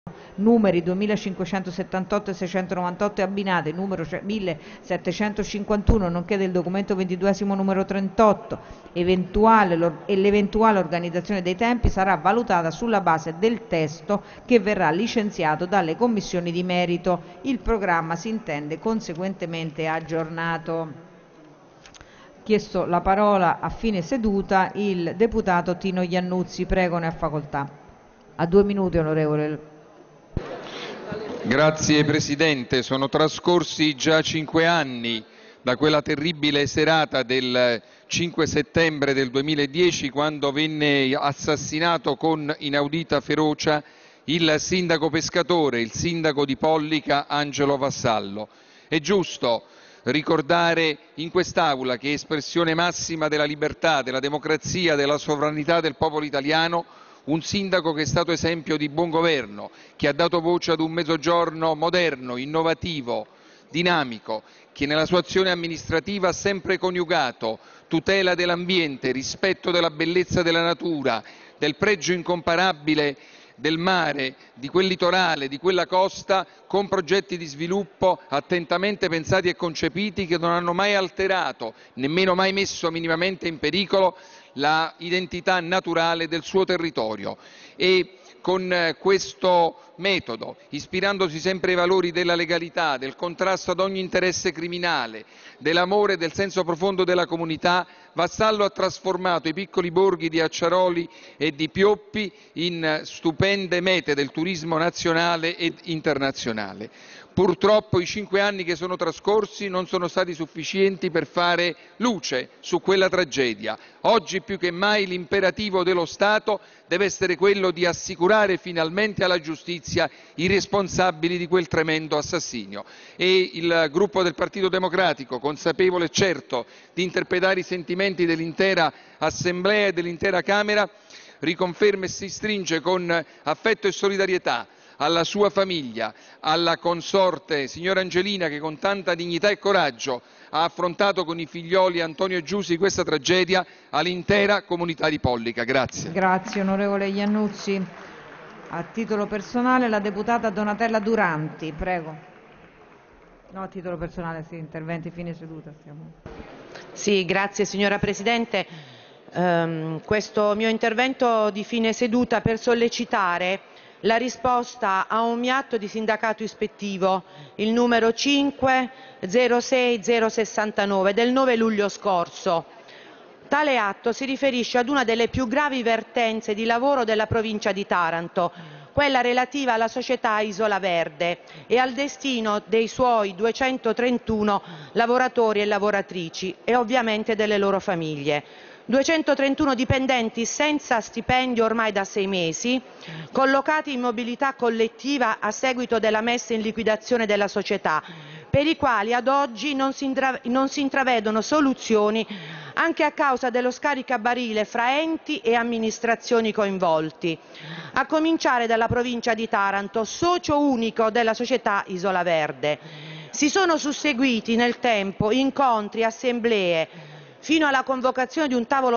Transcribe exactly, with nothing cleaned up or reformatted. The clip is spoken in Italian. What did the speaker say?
numeri duemilacinquecentosettantotto e seicentonovantotto e abbinate, numero millesettecentocinquantuno, nonché del documento ventiduesimo numero trentotto, eventuale, e l'eventuale organizzazione dei tempi sarà valutata sulla base del testo che verrà licenziato dalle commissioni di merito. Il programma si intende conseguentemente aggiornato. Chiesto la parola a fine seduta il deputato Tino Iannuzzi. Prego, ne ha facoltà. A due minuti, onorevole. Grazie Presidente, sono trascorsi già cinque anni da quella terribile serata del cinque settembre del duemiladieci, quando venne assassinato con inaudita ferocia il sindaco pescatore, il sindaco di Pollica, Angelo Vassallo. È giusto ricordare in quest'Aula, che è espressione massima della libertà, della democrazia, della sovranità del popolo italiano, un sindaco che è stato esempio di buon governo, che ha dato voce ad un Mezzogiorno moderno, innovativo, dinamico, che nella sua azione amministrativa ha sempre coniugato tutela dell'ambiente, rispetto della bellezza della natura, del pregio incomparabile del mare, di quel litorale, di quella costa, con progetti di sviluppo attentamente pensati e concepiti, che non hanno mai alterato, nemmeno mai messo minimamente in pericolo la identità naturale del suo territorio. E con questo metodo, ispirandosi sempre ai valori della legalità, del contrasto ad ogni interesse criminale, dell'amore e del senso profondo della comunità, Vassallo ha trasformato i piccoli borghi di Acciaroli e di Pioppi in stupende mete del turismo nazionale ed internazionale. Purtroppo i cinque anni che sono trascorsi non sono stati sufficienti per fare luce su quella tragedia. Oggi più che mai l'imperativo dello Stato deve essere quello di assicurare finalmente alla giustizia i responsabili di quel tremendo assassinio. E il gruppo del Partito Democratico, consapevole certo di interpretare i sentimenti dell'intera Assemblea e dell'intera Camera, riconferma e si stringe con affetto e solidarietà alla sua famiglia, alla consorte signora Angelina, che con tanta dignità e coraggio ha affrontato con i figlioli Antonio e Giusy questa tragedia, all'intera comunità di Pollica. Grazie. Grazie onorevole Iannuzzi. A titolo personale la deputata Donatella Duranti, prego. No, a titolo personale, sì, interventi fine seduta. Stiamo... Sì, grazie signora Presidente. Um, questo mio intervento di fine seduta per sollecitare la risposta a un mio atto di sindacato ispettivo, il numero cinque zero sei zero sessantanove del nove luglio scorso. Tale atto si riferisce ad una delle più gravi vertenze di lavoro della provincia di Taranto, quella relativa alla società Isola Verde e al destino dei suoi duecentotrentuno lavoratori e lavoratrici e ovviamente delle loro famiglie. duecentotrentuno dipendenti senza stipendio ormai da sei mesi, collocati in mobilità collettiva a seguito della messa in liquidazione della società, per i quali ad oggi non si, non si intravedono soluzioni anche a causa dello scaricabarile fra enti e amministrazioni coinvolti, a cominciare dalla provincia di Taranto, socio unico della società Isola Verde. Si sono susseguiti nel tempo incontri, assemblee, fino alla convocazione di un tavolo